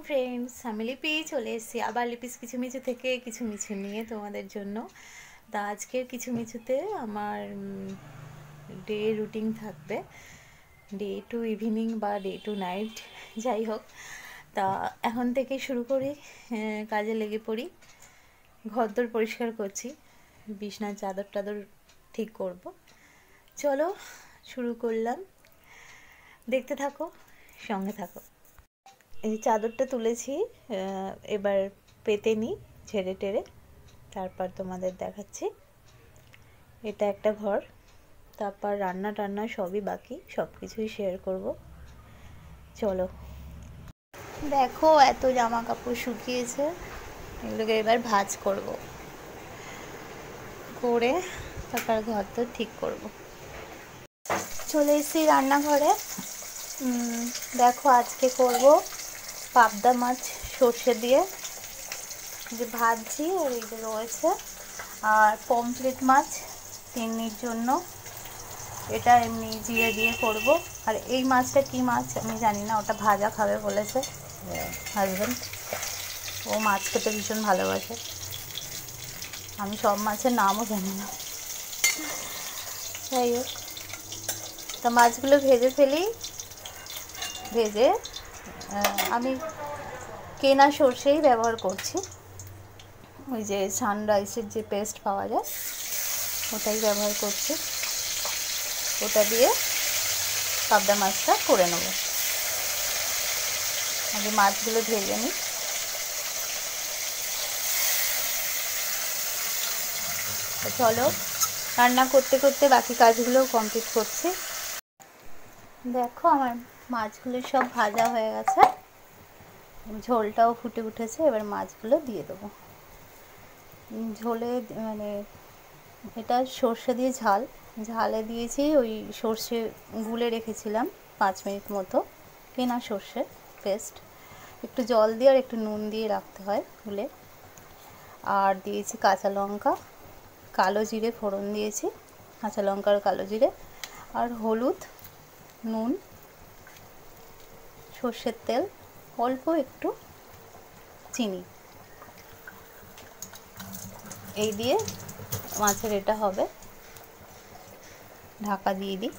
Friends, আমি লিপি চলে এসেছি আবার লিপিস কিছু মিছু থেকে কিছু মিছু নিয়ে তোমাদের জন্য। তা আজকের কিছু মিছুতে আমার ডে রুটিন থাকবে, ডে টু ইভিনিং বা ডে টু নাইট, যাই হোক। তা এখন থেকে শুরু করি, কাজে লেগে পড়ি। ঘরদোর পরিষ্কার করছি, বিছনার চাদর টাদর ঠিক করব। চলো শুরু করলাম, দেখতে থাকো, সঙ্গে থাকো। এই চাদরটা তুলেছি, এবার পেতে নিই ঝেড়ে টেরে, তারপর তোমাদের দেখাচ্ছি। এটা একটা ঘর, তারপর রান্না টান্না সবই বাকি, সব কিছুই শেয়ার করব। চলো। দেখো এত জামা কাপড় শুকিয়েছে, এগুলোকে এবার ভাঁজ করব, করে তারপর ঘর তো ঠিক করব। চলে এসেছি রান্নাঘরে। দেখো আজকে করব পাবদা মাছ সর্ষে দিয়ে, যে ভাজছি আর এই যে রয়েছে, আর পমফ্রেট মাছ চিংড়ির জন্য, এটা এমনি জিরে দিয়ে করব। আর এই মাছটা কি মাছ আমি জানি না, ওটা ভাজা খাবে বলেছে হাজব্যান্ড, ও মাছ খেতে ভীষণ ভালোবাসে। আমি সব মাছের নামও জানি না, যাই হোক। তা মাছগুলো ভেজে ফেলি, ভেজে আমি কেনা সর্ষেই ব্যবহার করছি, ওই যে সানরাইসের যে পেস্ট পাওয়া যায় ওটাই ব্যবহার করছি। ওটা দিয়ে পাবদা মাছটা করে নেব। আগে মাছগুলো ভেজে নিই। চলো রান্না করতে করতে বাকি কাজগুলো কমপ্লিট করছি। দেখো আমার মাছগুলো সব ভাজা হয়ে গেছে, ঝোলটাও ফুটে উঠেছে, এবার মাছগুলো দিয়ে দেবো ঝোলে। মানে এটা সর্ষে দিয়ে ঝালে দিয়েছি, ওই সর্ষে গুলে রেখেছিলাম 5 মিনিট মতো, কেনা সর্ষে পেস্ট, একটু জল দিয়ে আর একটু নুন দিয়ে রাখতে হয় গুলে। আর দিয়েছি কাঁচা লঙ্কা, কালো জিরে ফোড়ন দিয়েছি, কাঁচা লঙ্কা আর কালো জিরে, আর হলুদ, নুন, সর্ষের তেল, অল্প একটু চিনি, এই দিয়ে মাছের এটা হবে। ঢাকা দিয়ে দিই।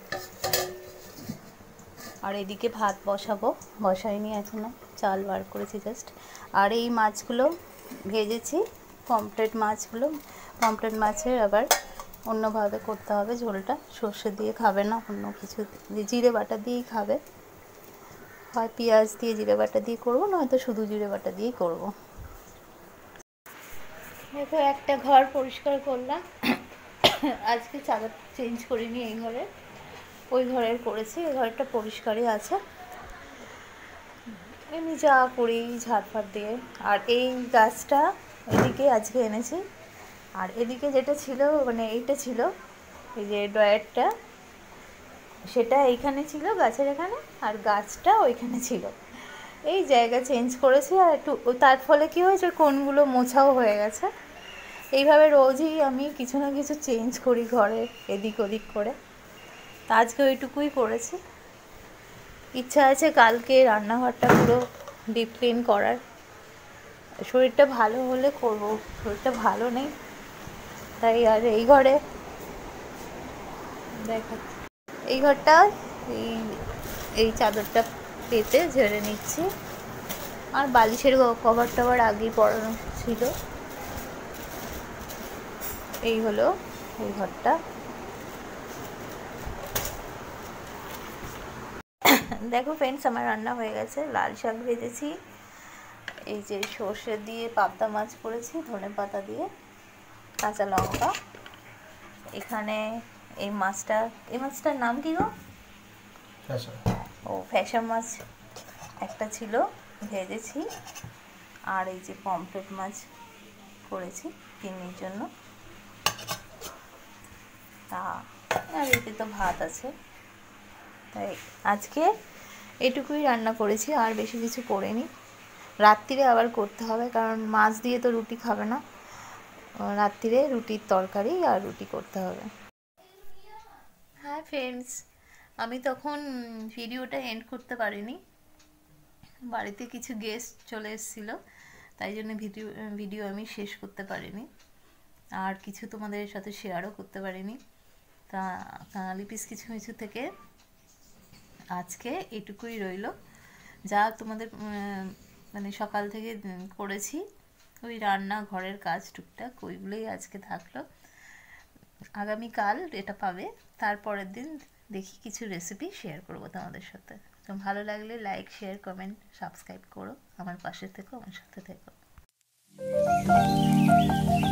আর এদিকে ভাত বসাবো, বসাইনি এখনো, চাল বার করেছি জাস্ট। আর এই মাছগুলো ভেজেছি, পমফ্রেট মাছগুলো, পমফ্রেট মাছের আবার অন্যভাবে করতে হবে ঝোলটা, সর্ষে দিয়ে খাবে না, অন্য কিছু জিরে বাটা দিয়েই খাবে, হয় পেঁয়াজ দিয়ে জিরে বাটা দিয়ে করবো, নয়তো শুধু জিরে বাটা দিয়েই করবো। দেখো একটা ঘর পরিষ্কার করলাম, আজকে চাদর চেঞ্জ করিনি এই ঘরে, ওই ঘরের করেছি, এই ঘরটা পরিষ্কারই আছে, এমনি যা করি ঝাড়ফাড় দিয়ে। আর এই গাছটা এদিকে আজকে এনেছি, আর এদিকে যেটা ছিল, মানে এইটা ছিল, এই যে ড্রয়ারটা, সেটা এইখানে ছিল গাছের এখানে, আর গাছটা ওইখানে ছিল। এই জায়গা চেঞ্জ করেছি, আর একটু তার ফলে কী হয়েছে, কোণগুলো মোছাও হয়ে গেছে। এইভাবে রোজই আমি কিছু না কিছু চেঞ্জ করি ঘরে, এদিক ওদিক করে। তা আজকে ওইটুকুই করেছি। ইচ্ছা আছে কালকে রান্নাঘরটা পুরো ডিপ ক্লিন করার, শরীরটা ভালো হলে করব, শরীরটা ভালো নেই তাই। আর এই ঘরে দেখা, এই ঘরটা এই এই চাদরটা পেতে ঝেড়ে নিচ্ছি, আর বালিশের কভার টভার আগেই পরানো ছিল। এই হলো এই ঘরটা। দেখো ফ্রেন্ডস, আমার রান্না হয়ে গেছে, লাল শাক ভেজেছি, এই যে সর্ষে দিয়ে পাবদা মাছ করেছি ধনেপাতা দিয়ে, কাঁচা লঙ্কা, এখানে এই মাছটার নাম কি গো? ও ফ্যাসা মাছ একটা ছিল, ভেজেছি। আর এই যে পমফ্রেট মাছ করেছি চিংড়ির জন্য, তা আর এতে তো ভাত আছে, তাই আজকে এটুকুই রান্না করেছি, আর বেশি কিছু করিনি। রাত্রিরে আবার করতে হবে, কারণ মাছ দিয়ে তো রুটি খাবে না, রাত্রিরে রুটির তরকারি আর রুটি করতে হবে। হ্যাঁ ফ্রেন্ডস, আমি তখন ভিডিওটা এন্ড করতে পারিনি, বাড়িতে কিছু গেস্ট চলে এসেছিল, তাই জন্য ভিডিও আমি শেষ করতে পারিনি, আর কিছু তোমাদের সাথে শেয়ারও করতে পারিনি। তা কাঙালি পিস কিছু মিছু থেকে আজকে এটুকুই রইল। যা তোমাদের মানে সকাল থেকে করেছি, ওই রান্না ঘরের কাজ টুকটাক ওইগুলোই আজকে থাকলো। আগামীকাল এটা পাবে, তারপরের দিন দেখি কিছু রেসিপি শেয়ার করবো তোমাদের সাথে। তো ভালো লাগলে লাইক, শেয়ার, কমেন্ট, সাবস্ক্রাইব করো, আমার পাশে থেকো, আমার সাথে থেকো।